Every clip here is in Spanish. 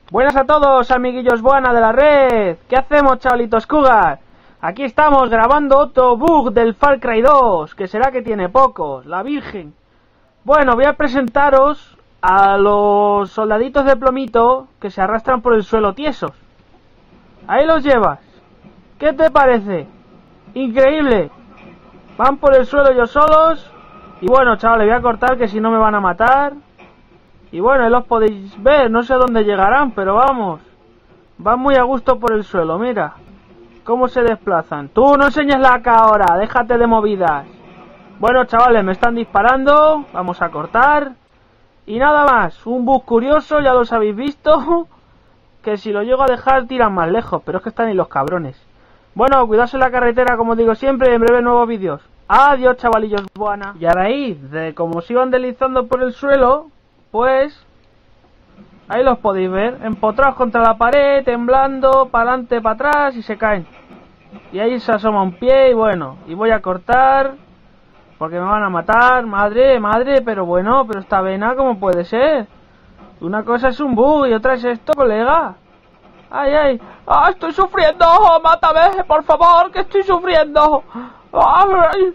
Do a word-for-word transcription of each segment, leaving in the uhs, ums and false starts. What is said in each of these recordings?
Buenas a todos, amiguillos buena de la red. ¿Qué hacemos, chavalitos Cougar? Aquí estamos grabando otro bug del Far Cry dos, que será que tiene pocos, la virgen. Bueno, voy a presentaros a los soldaditos de plomito que se arrastran por el suelo tiesos. Ahí los llevas. ¿Qué te parece? Increíble. Van por el suelo ellos solos. Y bueno, chavales, voy a cortar que si no me van a matar. Y bueno, ahí los podéis ver, no sé dónde llegarán, pero vamos. Van muy a gusto por el suelo, mira. Cómo se desplazan. Tú no enseñes la cara ahora, déjate de movidas. Bueno, chavales, me están disparando. Vamos a cortar. Y nada más, un bug curioso, ya los habéis visto. Que si lo llego a dejar tiran más lejos, pero es que están ahí los cabrones. Bueno, cuidaos en la carretera, como digo siempre, y en breve nuevos vídeos. Adiós, chavalillos buena. Y a raíz de cómo se iban deslizando por el suelo, pues ahí los podéis ver, empotrados contra la pared, temblando, para adelante, para atrás, y se caen. Y ahí se asoma un pie y bueno, y voy a cortar, porque me van a matar, madre, madre, pero bueno, pero esta vena, ¿cómo puede ser? Una cosa es un bug y otra es esto, colega. Ay, ay, ah, estoy sufriendo, mátame, por favor, que estoy sufriendo. Ay.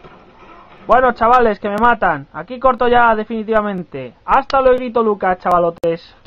Bueno, chavales, que me matan. Aquí corto ya definitivamente. Hasta luego, Lucas, chavalotes.